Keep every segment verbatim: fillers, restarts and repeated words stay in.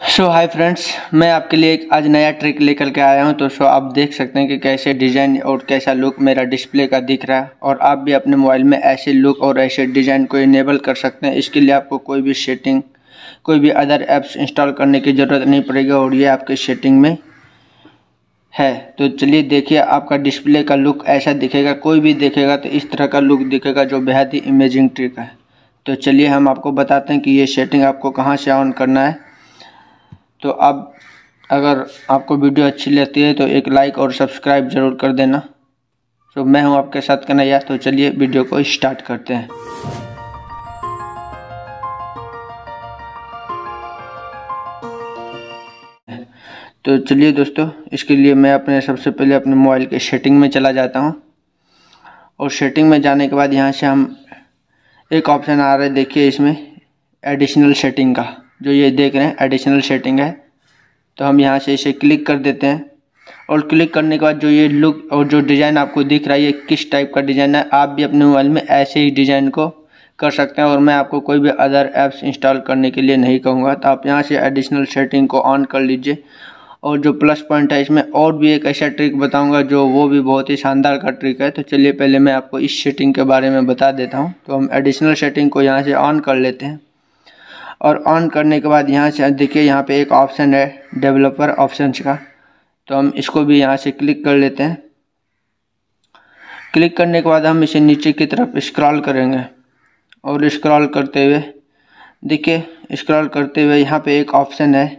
सो hi friends, मैं आपके लिए एक आज नया ट्रिक लेकर के आया हूं। तो सो आप देख सकते हैं कि कैसे डिज़ाइन और कैसा लुक मेरा डिस्प्ले का दिख रहा है। और आप भी अपने मोबाइल में ऐसे लुक और ऐसे डिज़ाइन को इनेबल कर सकते हैं। इसके लिए आपको कोई भी सेटिंग कोई भी अदर ऐप्स इंस्टॉल करने की ज़रूरत नहीं पड़ेगी और ये आपके सेटिंग में है। तो चलिए देखिए, आपका डिस्प्ले का लुक ऐसा दिखेगा। कोई भी देखेगा तो इस तरह का लुक दिखेगा, जो बेहद ही इमेजिंग ट्रिक है। तो चलिए हम आपको बताते हैं कि ये सेटिंग आपको कहाँ से ऑन करना है। तो अब अगर आपको वीडियो अच्छी लगती है तो एक लाइक और सब्सक्राइब ज़रूर कर देना। तो मैं हूं आपके साथ कन्हैया। तो चलिए वीडियो को स्टार्ट करते हैं। तो चलिए दोस्तों, इसके लिए मैं अपने सबसे पहले अपने मोबाइल के सेटिंग में चला जाता हूं। और सेटिंग में जाने के बाद यहां से हम एक ऑप्शन आ रहा है, देखिए इसमें एडिशनल सेटिंग का, जो ये देख रहे हैं एडिशनल सेटिंग है। तो हम यहाँ से इसे क्लिक कर देते हैं। और क्लिक करने के बाद जो ये लुक और जो डिज़ाइन आपको दिख रहा है, ये किस टाइप का डिज़ाइन है, आप भी अपने मोबाइल में ऐसे ही डिज़ाइन को कर सकते हैं। और मैं आपको कोई भी अदर ऐप्स इंस्टॉल करने के लिए नहीं कहूँगा। तो आप यहाँ से एडिशनल सेटिंग को ऑन कर लीजिए। और जो प्लस पॉइंट है, इसमें और भी एक ऐसा ट्रिक बताऊँगा जो वो भी बहुत ही शानदार का ट्रिक है। तो चलिए पहले मैं आपको इस सेटिंग के बारे में बता देता हूँ। तो हम एडिशनल सेटिंग को यहाँ से ऑन कर लेते हैं। और ऑन करने के बाद यहाँ से देखिए, यहाँ पे एक ऑप्शन है डेवलपर ऑप्शंस का। तो हम इसको भी यहाँ से क्लिक कर लेते हैं। क्लिक करने के बाद हम इसे नीचे की तरफ स्क्रॉल करेंगे। और स्क्रॉल करते हुए देखिए, स्क्रॉल करते हुए यहाँ पे एक ऑप्शन है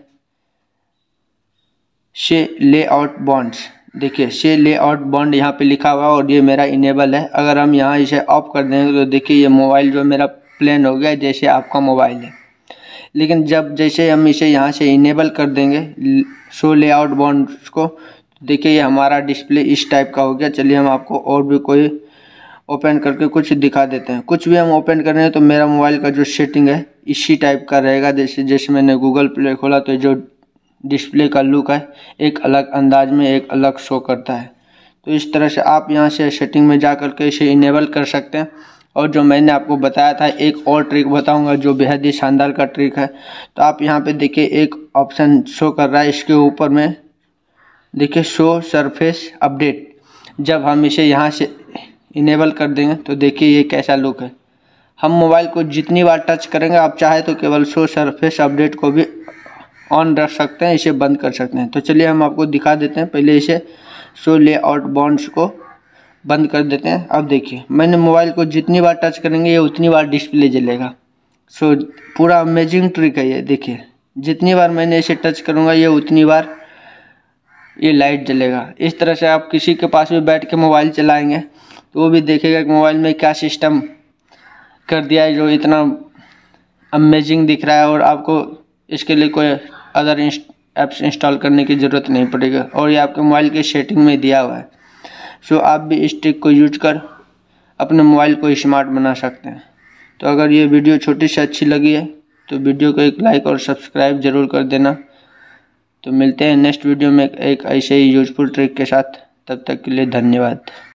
शे लेआउट बॉन्ड्स। देखिए शे लेआउट बॉन्ड यहाँ पे लिखा हुआ है और ये मेरा इनेबल है। अगर हम यहाँ इसे ऑफ कर देंगे तो देखिए ये मोबाइल जो मेरा प्लेन हो गया, जैसे आपका मोबाइल है। लेकिन जब जैसे हम इसे यहाँ से इनेबल कर देंगे शो लेआउट बॉन्ड्स को, देखिए ये हमारा डिस्प्ले इस टाइप का हो गया। चलिए हम आपको और भी कोई ओपन करके कुछ दिखा देते हैं। कुछ भी हम ओपन कर रहे हैं तो मेरा मोबाइल का जो सेटिंग है इसी टाइप का रहेगा। जैसे जैसे मैंने गूगल प्ले खोला तो जो डिस्प्ले का लुक है एक अलग अंदाज में एक अलग शो करता है। तो इस तरह से आप यहाँ से सेटिंग में जा कर के इसे इनेबल कर सकते हैं। और जो मैंने आपको बताया था, एक और ट्रिक बताऊंगा जो बेहद ही शानदार का ट्रिक है। तो आप यहाँ पे देखिए एक ऑप्शन शो कर रहा है, इसके ऊपर में देखिए शो सरफेस अपडेट। जब हम इसे यहाँ से इनेबल कर देंगे तो देखिए ये कैसा लुक है। हम मोबाइल को जितनी बार टच करेंगे, आप चाहे तो केवल शो सरफेस अपडेट को भी ऑन रख सकते हैं, इसे बंद कर सकते हैं। तो चलिए हम आपको दिखा देते हैं। पहले इसे शो लेआउट बॉन्ड्स को बंद कर देते हैं। अब देखिए, मैंने मोबाइल को जितनी बार टच करेंगे ये उतनी बार डिस्प्ले जलेगा। सो पूरा अमेजिंग ट्रिक है ये। देखिए जितनी बार मैंने इसे टच करूँगा ये उतनी बार ये लाइट जलेगा। इस तरह से आप किसी के पास भी बैठ के मोबाइल चलाएंगे तो वो भी देखेगा कि मोबाइल में क्या सिस्टम कर दिया है जो इतना अमेजिंग दिख रहा है। और आपको इसके लिए कोई अदर ऐप्स इंस्टॉल करने की ज़रूरत नहीं पड़ेगी और ये आपके मोबाइल के सेटिंग में दिया हुआ है। सो आप भी इस ट्रिक को यूज कर अपने मोबाइल को स्मार्ट बना सकते हैं। तो अगर ये वीडियो छोटी से अच्छी लगी है तो वीडियो को एक लाइक और सब्सक्राइब ज़रूर कर देना। तो मिलते हैं नेक्स्ट वीडियो में एक ऐसे ही यूजफुल ट्रिक के साथ। तब तक के लिए धन्यवाद।